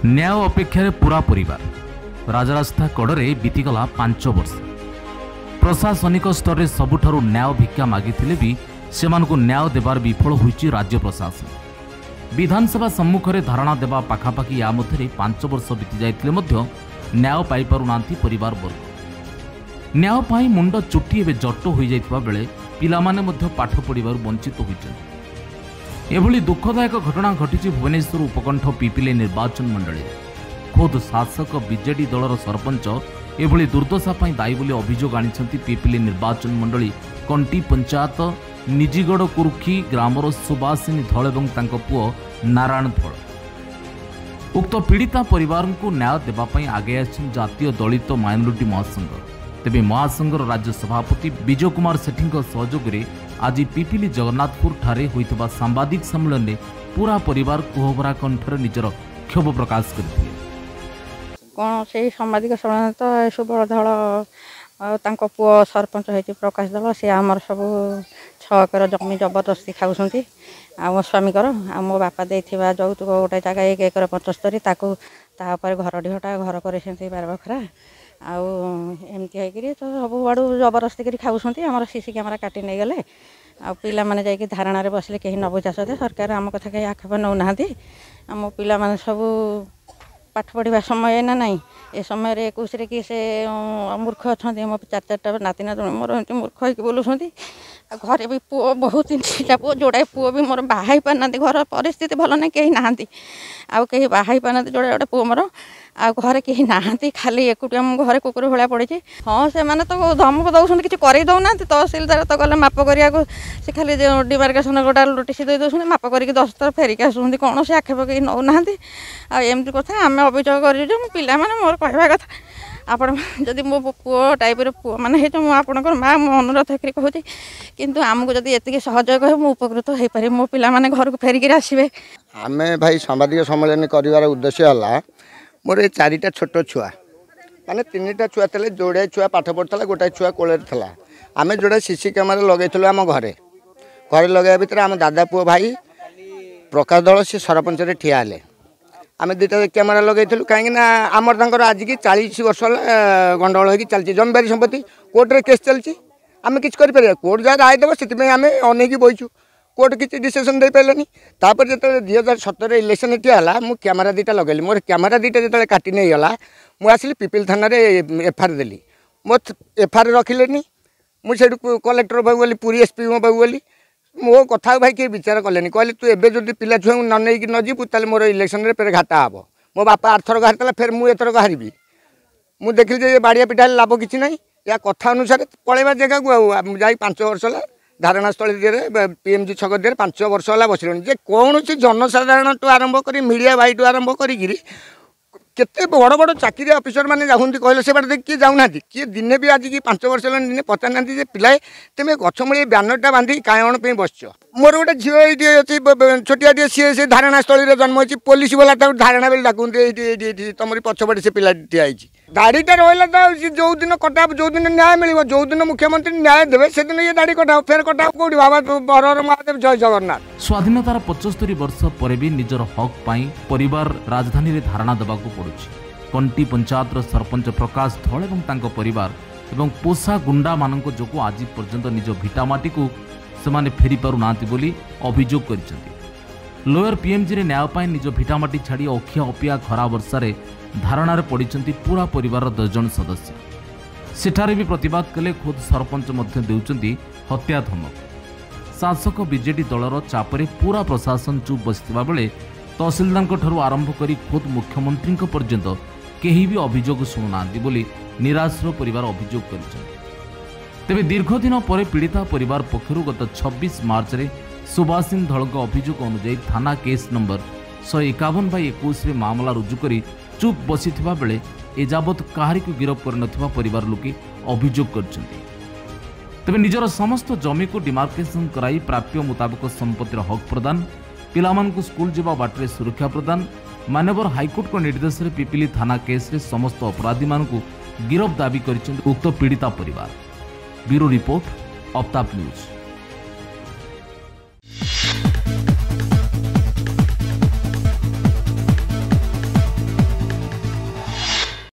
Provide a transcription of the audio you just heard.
न्याय अपेक्षा पूरा परिवार राजरास्ता कड़े बीतीगला 5 वर्ष प्रशासनिक स्तर में सबुठारु न्याय भिक्षा मागिथिले भी सेमानकु न्याय देवार विफल होइछि राज्य प्रशासन। विधानसभा सम्मुख में धारणा देवा पाखापाखि या मध्य 5 वर्ष बीती जाइथिले मध्य न्याय पाई पारुनांती परिवार वर्ग। न्याय पाई मुंड चुटी एवं जट हो जाइथिबा बेले पिलामाने मध्य पाठ पढ़िबारु वंचित होइछन्। एभली दुखदायक घटना घटी भुवनेश्वर उपकंठ पिपिले निर्वाचन मंडली। खोद शासक बीजेडी दलर सरपंच एभली दुर्दशा दायी बोली अभियोग आनिछन्ति पिपिले निर्वाचन मंडली कंटी पंचायत निजिगड़ कुरुखी ग्रामर सुभाषिनी धल एवं तांको पुओ नारायण धल। उक्त पीड़िता परिवार को न्याय देवाई आगे आछन् जातीय दलित माइनोरिटी महासंघ। तेबे महासंघर राज्य सभापति विजय कुमार सेठी सहयोग में आज पिपिली जगन्नाथपुर ठारे होइतबा सांबादिक सम्मेलन में पूरा परिवार कोहभरा कंठर निजर क्षोभ प्रकाश करथिले। कौन से सांबादिक सम्मेलन तो सुबल धल तांको पुओ सरपंच होइति प्रकाश दल से आमर सब 6 एकर जमी जबरदस्ती खाउछन्ती। आ मो स्वामीकर आ मो बापा देथिबा जौतुक गोटे जगह 1 एकर 75 ताकू ता ऊपर घर ढिहटा घर करे सेंती 12 बखरा आउ एमती है तो सब आड़ू जबरदस्ती कर खाऊँच। आम सीसी कैमेरा काटी नहीं गले आ पिला माने जाइए धारणा बसिले कहीं न बुझा सके सरकार आम कथा कहीं आक्षेप नौना आम पिला माने सब पाठ पढ़ा समय ना नाई ए समय 21 कि से मूर्ख अच्छा मो 4 नाती ना मोर एमती मूर्ख होगी बोलुँच। घरे भी पुओ बहुत 3टा पुओ जोड़ाए पुओ भी मोर बाहर पाना घर परिस्थिति भल ना कहीं नहांती आउ कहीं बाहर पाना जोड़े गोटे पुओ मोर आ घरे कहीं नहांती खाली एकुटिया मो घरे कुकुर भाया पड़ी। हाँ से माने तो धमक दौरान कि कर दौना तहसिलदार तो गले माप करा से खाली डिमार्केसन गोटा नोटिस दे दौरान माप करके 10 थर फेरिक आसुँच कौन से आक्षेप कहीं नौना आमती कथा आम अभियोग कर पिला मोर कहवा कथा आपण जदि मो पुओ टाइप पुओ माने तो मुझे माँ मो अनुरोध कहूँ किंतु आमको जब ये सहयोग कहे मुझे उपकृत हो पारे मो पिला माने घर को फेरिक आसवे। आम भाई सांबादिक सम्मेलन कर उद्देश्य है मोर 4टा छोट छुआ माने 3टा छुआ थे जोड़े छुआ पाठ पढ़ता गोटाए छुआ कोल आम जोड़े सीसी कैमेरा लगे आम घरे लगे भितर आम दादा पुओ भाई प्रकाश दल सी सरपंच ठिया हेले आम 2टा कैमेरा लगे कहीं आमर आज की 40 वर्ष गंडगोल हो चलती जमीदारी संपत्ति कोर्टे केस चलती आम कि कोर्ट जहाँ राय देव से आम अनेक बहीचु कोर्ट किसी डिसीजन दे पारे तापर जो 2017 इलेक्शन ठिया मु कैमेरा 2टा लगेली मोर कैमेरा 2टा जो काटी नहीं गला मुझे आसिली पिपिल थाना एफआईआर देली मो एफआईआर रखिले मुझे कलेक्टर पाक गली पुरी एसपी पाक गली मो कथा भाई किए विचार कले कहले तू एबे जो पिला छुआ न नहीं न जीवु ताले मोर इलेक्शन रे फेर घाटा हम मो बापा 8 थर हारता फेर मुझे एथरक हारबी मुझे देखिली बाड़िया पिटा लाभ किसी ना या कथा अनुसार पलैबा जगह को जा 5 वर्ष है धारणा स्थली पीएमजी छक दिए 5 वर्ष है बसले जे कौन जनसाधारण टू आरंभ कर मीडिया भाई टू आरंभ करी केते बड़ बड़ चाकरी अफिसर मैंने जाऊँगी कहले से बाटे किए जाऊना किए दिने भी आज की 5 वर्ष है दिने पचार ना पिलाए तुम गछमूल ब्यानरटा बांधी कायण बसच मोर गोटे झील अच्छी छोटिया सी से धारणा स्थली जन्म हो पुलिस वाला धारणा बेल डाकते तुम पछपटे से पिला ठिया दाड़ीटा रहा तो जो दिन कटा जो दिन न्याय मिले जो दिन मुख्यमंत्री न्याय देवे से दिन ये दाड़ी कटा फेर कटा कौटी बाबा बरर महादेव जय जगन्नाथ। स्वाधीनतार 75 वर्ष पर भी निजर हक पाई परिवार राजधानी रे धारणा देवाक पड़ुछि। कंटी पंचायत सरपंच प्रकाश धल एवं तांको परिवार एवं पोषा गुंडा मानक जोगु आज पर्यंत निज भिटामाटी को सेमाने फेरी पारु नांती बोली अभियोग करिसेंती। लोअर पीएमजी रे न्याय पाई निज भिटामाटी छाड़ी अखिया अपिया खरा वर्षा रे धारणार पड़िछन्ती पूरा परिवार 10 जन सदस्य। सेठारे भी प्रतिवाद कले खुद सरपंच मध्य देउछन्ती हत्या धमक। शासक बीजेडी दलर चापरे पूरा प्रशासन चुप बसिथिबा बेले तहसिलदार ठारू आरंभ करी खुद मुख्यमंत्री पर्यंत केही भी अभियोग शुणुनांती बोली निराश्रय परिवार अभियोग करिछन्ती। तेबे दीर्घ दिन पर पीड़िता परिवार पक्षरु गत 26 मार्च रे सुभाषिनी धलक अभियोग अनुसार थाना केस नंबर 151/21 रे मामला रुजु करी चुप बसिथिबा बेले एजाबत काहारी को गिरफ कर नथिबा परिवार लोके अभियोग करछन्ती। तबे निजर समस्त जमी को डिमार्केशन कराई प्राप्य मुताबिक संपत्तिर हक प्रदान पिलामान को स्कूल जीवा बाटरे सुरक्षा प्रदान मानवर हाईकोर्ट को निर्देश रे पिपिली थाना केस रे समस्त अपराधी मान को गिरफ दाबी करछन्ती उक्त पीड़िता परिवार। Bureau report Aftab news.